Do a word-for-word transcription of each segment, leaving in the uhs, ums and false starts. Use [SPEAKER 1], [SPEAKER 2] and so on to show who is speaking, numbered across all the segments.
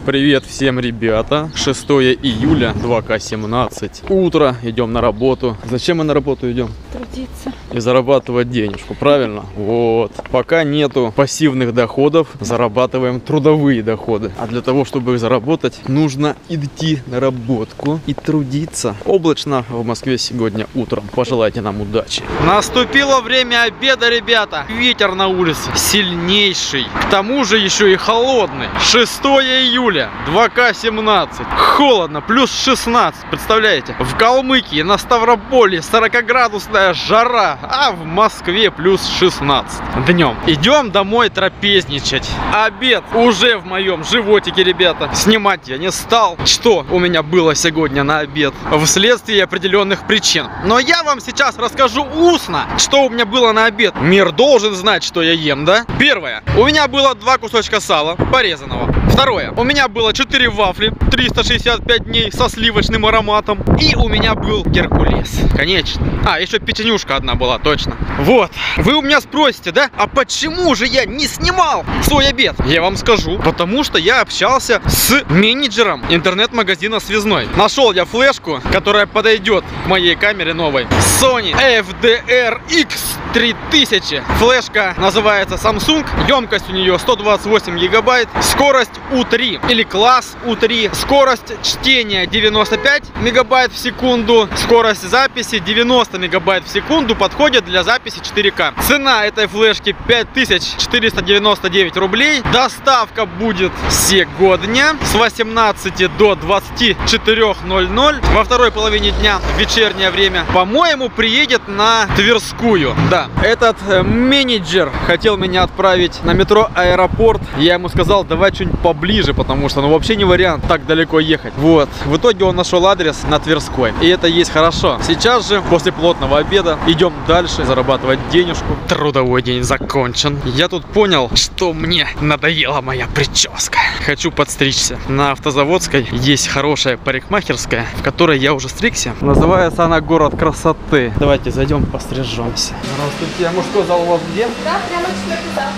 [SPEAKER 1] Привет всем, ребята. шестое июля, два ка семнадцать. Утро, идем на работу. Зачем мы на работу идем?
[SPEAKER 2] Трудиться.
[SPEAKER 1] И зарабатывать денежку, правильно? Вот. Пока нету пассивных доходов, зарабатываем трудовые доходы. А для того, чтобы их заработать, нужно идти на работку и трудиться. Облачно в Москве сегодня утром. Пожелайте нам удачи. Наступило время обеда, ребята. Ветер на улице сильнейший. К тому же еще и холодный. шестое июля, два ка семнадцать. Холодно, плюс шестнадцать. Представляете? В Калмыкии, на Ставрополе сорокаградусная жара, а в Москве плюс шестнадцать днем. Идем домой трапезничать. Обед уже в моем животике, ребята. Снимать я не стал. Что у меня было сегодня на обед? Вследствие определенных причин. Но я вам сейчас расскажу устно, что у меня было на обед. Мир должен знать, что я ем, да? Первое. У меня было два кусочка сала порезанного. Второе. У меня было четыре вафли, триста шестьдесят пять дней со сливочным ароматом. И у меня был геркулес. Конечно. А, еще печенюшка одна была, точно. Вот. Вы у меня спросите, да? А почему же я не снимал свой обед? Я вам скажу. Потому что я общался с менеджером интернет-магазина «Связной». Нашел я флешку, которая подойдет к моей камере новой. Sony эф ди ар икс три тысячи. Флешка называется Samsung. Емкость у нее сто двадцать восемь гигабайт. Скорость у три или класс у три. Скорость чтения девяносто пять мегабайт в секунду. Скорость записи девяносто мегабайт в секунду. Подходит для записи четыре ка. Цена этой флешки пять тысяч четыреста девяносто девять рублей. Доставка будет сегодня с восемнадцати до двадцати четырёх ноль-ноль. Во второй половине дня, в вечернее время, по-моему, приедет на Тверскую. Да, этот э, менеджер хотел меня отправить на метро Аэропорт. Я ему сказал, давай что-нибудь поближе, потому что ну вообще не вариант так далеко ехать. Вот, в итоге он нашел адрес на Тверской. И это есть хорошо. Сейчас же, после плотного обеда, идем дальше зарабатывать денежку. Трудовой день закончен. Я тут понял, что мне надоела моя прическа. Хочу подстричься. На Автозаводской есть хорошая парикмахерская, в которой я уже стригся. Называется она «Город красоты». Давайте зайдем, пострижемся. Здравствуйте, а мужской зал у вас где?
[SPEAKER 2] Да, прямо четвертый зал.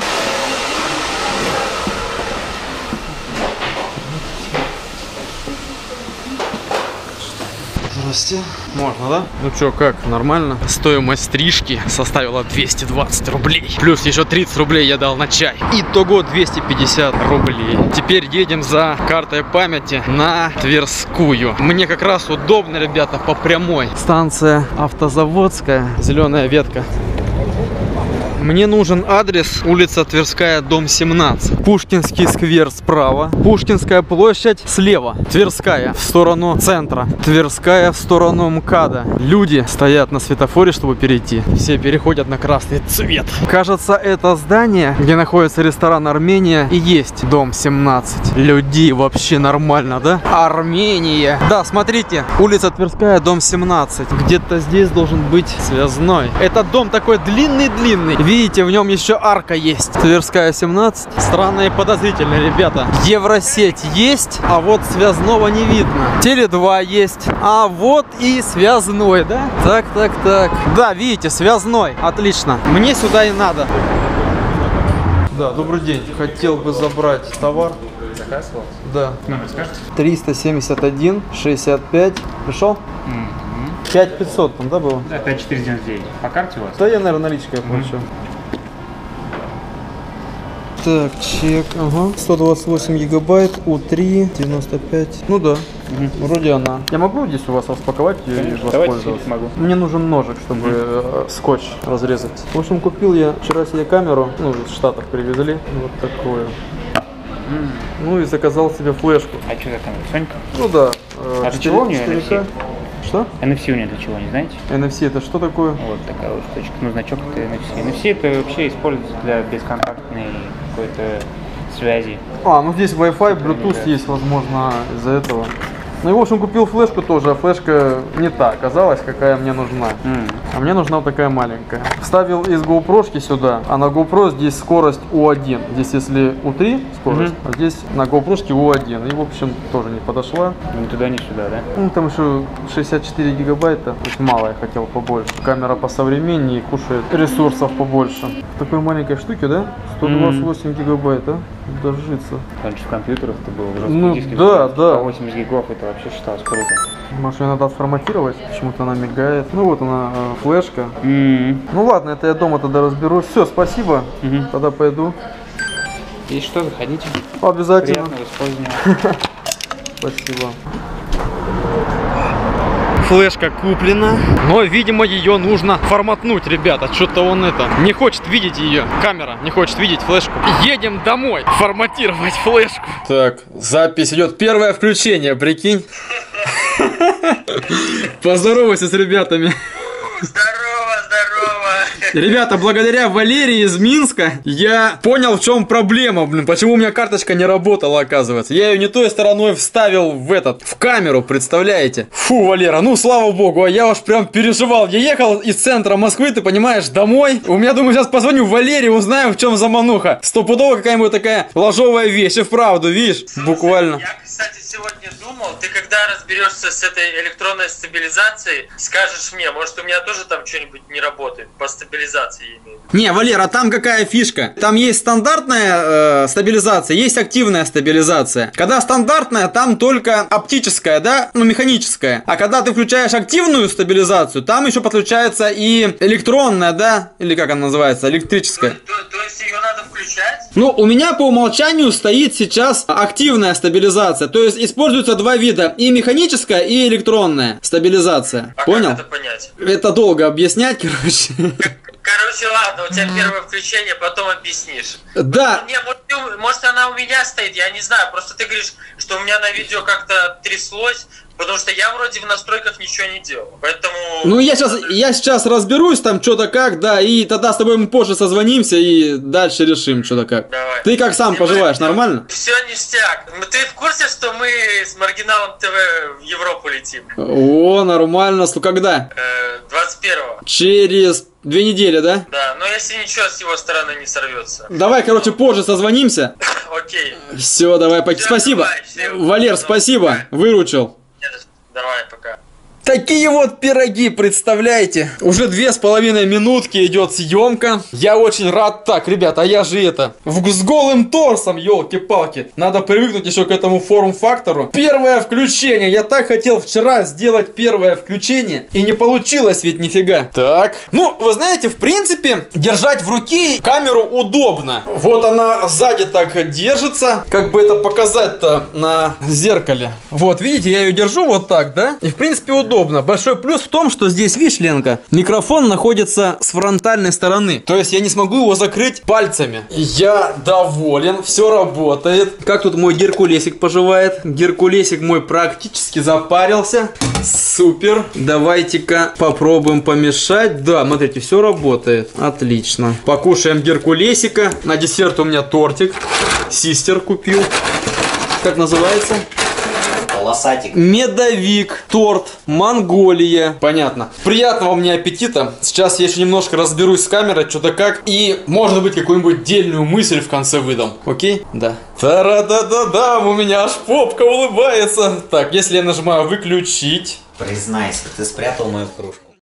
[SPEAKER 1] Здравствуйте. Можно, да? Ну чё, как, нормально? Стоимость стрижки составила двести двадцать рублей. Плюс еще тридцать рублей я дал на чай. Итого двести пятьдесят рублей. Теперь едем за картой памяти на Тверскую. Мне как раз удобно, ребята, по прямой. Станция Автозаводская, зеленая ветка. Мне нужен адрес: улица Тверская, дом семнадцать. Пушкинский сквер справа. Пушкинская площадь слева. Тверская в сторону центра. Тверская в сторону МКАДа. Люди стоят на светофоре, чтобы перейти. Все переходят на красный цвет. Кажется, это здание, где находится ресторан «Армения», и есть дом семнадцать. Людей вообще нормально, да? Армения. Да, смотрите. Улица Тверская, дом семнадцать. Где-то здесь должен быть Связной. Этот дом такой длинный-длинный. Видите, в нем еще арка есть. Тверская, семнадцать. Странно и подозрительно, ребята. Евросеть есть, а вот Связного не видно. Теле два есть, а вот и Связной, да? Так, так, так. Да, видите, Связной. Отлично. Мне сюда и надо. Да, добрый день. Хотел бы забрать товар.
[SPEAKER 3] Заказ у вас?
[SPEAKER 1] Да.
[SPEAKER 3] Номер скажете?
[SPEAKER 1] триста семьдесят один шестьдесят пять. Пришел?
[SPEAKER 3] Mm-hmm.
[SPEAKER 1] пять тысяча пятьсот там, да, было?
[SPEAKER 3] Да, пять четыреста девяносто девять. По карте у вас?
[SPEAKER 1] Да, я, наверное, наличкой оплачу. Mm-hmm. Так, чек, ага. сто двадцать восемь гигабайт, у три, девяносто пять. Ну да, угу. Вроде она. Я могу здесь у вас распаковать ее и воспользоваться?
[SPEAKER 3] Могу.
[SPEAKER 1] Мне нужен ножик, чтобы mm-hmm. скотч разрезать. В общем, купил я вчера себе камеру, ну, из Штатов привезли, вот такую. Mm. Ну и заказал себе флешку.
[SPEAKER 3] А что за камера? Сонька?
[SPEAKER 1] Ну да.
[SPEAKER 3] А для чего у нее эн эф си?
[SPEAKER 1] Что?
[SPEAKER 3] эн эф си у нее для чего, не знаете?
[SPEAKER 1] эн эф си это что такое?
[SPEAKER 3] Вот такая вот штучка. Ну, значок это эн эф си. эн эф си это вообще используется для бесконтактной какой-то связи.
[SPEAKER 1] А, ну здесь Wi-Fi, Bluetooth есть, возможно, из-за этого. Ну и в общем купил флешку тоже, а флешка не та оказалась, какая мне нужна. Mm. А мне нужна вот такая маленькая. Вставил из GoPro-шки сюда, а на GoPro здесь скорость у один. Здесь если у три скорость, mm-hmm. а здесь на GoPro-шке у один. И в общем тоже не подошла.
[SPEAKER 3] Ни туда, ни сюда, да?
[SPEAKER 1] Ну там еще шестьдесят четыре гигабайта, очень мало, я хотел побольше. Камера посовременнее, кушает ресурсов побольше. В такой маленькой штуке, да? сто двадцать восемь mm-hmm. гигабайт, а? дожиться.
[SPEAKER 3] Раньше в компьютерах это было в жестких
[SPEAKER 1] Ну,
[SPEAKER 3] дисках.
[SPEAKER 1] да, да.
[SPEAKER 3] По восемьдесят гигов это вообще считалось круто.
[SPEAKER 1] Машину надо отформатировать, почему-то она мигает. Ну вот она, э, флешка.
[SPEAKER 3] Mm-hmm.
[SPEAKER 1] Ну ладно, это я дома тогда разберусь. Все, спасибо.
[SPEAKER 3] Mm-hmm.
[SPEAKER 1] Тогда пойду.
[SPEAKER 3] Если что, заходите.
[SPEAKER 1] Обязательно.
[SPEAKER 3] Приятного использования.
[SPEAKER 1] Спасибо. Флешка куплена, но, видимо, ее нужно форматнуть, ребята. Что-то он это не хочет видеть ее. Камера не хочет видеть флешку. Едем домой форматировать флешку. Так, запись идет. Первое включение, прикинь. Поздоровайся с ребятами.
[SPEAKER 4] Здорово, здорово.
[SPEAKER 1] Ребята, благодаря Валерии из Минска я понял, в чем проблема, блин, почему у меня карточка не работала, оказывается. Я ее не той стороной вставил в этот, в камеру, представляете? Фу, Валера, ну слава богу, а я уж прям переживал. Я ехал из центра Москвы, ты понимаешь, домой. У меня, думаю, сейчас позвоню Валерии, узнаю, в чем замануха. Стопудово какая-нибудь такая ложовая вещь, и вправду, видишь,
[SPEAKER 4] Слушай,
[SPEAKER 1] буквально.
[SPEAKER 4] Я, кстати, сегодня думал, ты когда разберешься с этой электронной стабилизацией, скажешь мне, может, у меня тоже там что-нибудь не работает по стабилизации, я имею в виду.
[SPEAKER 1] Не, Валера, там какая фишка? Там есть стандартная э, стабилизация, есть активная стабилизация. Когда стандартная, там только оптическая, да, ну механическая. А когда ты включаешь активную стабилизацию, там еще подключается и электронная, да, или как она называется, электрическая.
[SPEAKER 4] То, то, то есть ее надо включать?
[SPEAKER 1] Ну, у меня по умолчанию стоит сейчас активная стабилизация. То есть используются два вида, и механическая, и электронная стабилизация.
[SPEAKER 4] А
[SPEAKER 1] Понял?
[SPEAKER 4] как это понять?
[SPEAKER 1] Это долго объяснять, короче.
[SPEAKER 4] Короче, ладно, у тебя первое включение, потом объяснишь.
[SPEAKER 1] Да.
[SPEAKER 4] Не, может, ты- может, она у меня стоит, я не знаю. Просто ты говоришь, что у меня на видео как-то тряслось, потому что я вроде в настройках ничего не делал. Поэтому...
[SPEAKER 1] Ну, я сейчас, я сейчас разберусь там, что-то как, да, и тогда с тобой мы позже созвонимся и дальше решим, что-то как.
[SPEAKER 4] Давай.
[SPEAKER 1] Ты как сам поживаешь, нормально?
[SPEAKER 4] Все ништяк. Ты в курсе, что мы с Маргиналом ТВ в Европу летим?
[SPEAKER 1] О, нормально. Слу- Когда?
[SPEAKER 4] Э, двадцать первого.
[SPEAKER 1] Через две недели, да?
[SPEAKER 4] Да, но если ничего с его стороны не сорвется.
[SPEAKER 1] Давай, короче, позже созвонимся.
[SPEAKER 4] Окей.
[SPEAKER 1] Все, давай, пок-
[SPEAKER 4] Всё,
[SPEAKER 1] спасибо.
[SPEAKER 4] давай, всем
[SPEAKER 1] Валер,
[SPEAKER 4] пока.
[SPEAKER 1] спасибо, выручил.
[SPEAKER 4] Давай, пока.
[SPEAKER 1] Такие вот пироги, представляете? Уже две с половиной минутки идет съемка. Я очень рад. Так, ребята, а я же это, в, с голым торсом, елки-палки. Надо привыкнуть еще к этому форм-фактору. Первое включение. Я так хотел вчера сделать первое включение, и не получилось ведь нифига. Так, ну, вы знаете, в принципе, держать в руке камеру удобно. Вот она сзади так держится. Как бы это показать-то на зеркале? Вот, видите, я ее держу вот так, да? И в принципе удобно. Удобно. Большой плюс в том, что здесь, видишь, Ленка, микрофон находится с фронтальной стороны. То есть я не смогу его закрыть пальцами. Я доволен, все работает. Как тут мой Геркулесик поживает? Геркулесик мой практически запарился. Супер. Давайте-ка попробуем помешать. Да, смотрите, все работает. Отлично. Покушаем Геркулесика. На десерт у меня тортик. Систер купил. Как называется?
[SPEAKER 5] Полосатик.
[SPEAKER 1] Медовик, торт, Монголия. Понятно. Приятного мне аппетита. Сейчас я еще немножко разберусь с камерой, что-то как. И, может быть, какую-нибудь дельную мысль в конце выдам. Окей? Да. Та-ра-да-да-дам, у меня аж попка улыбается. Так, если я нажимаю выключить.
[SPEAKER 5] Признайся, ты спрятал мою кружку.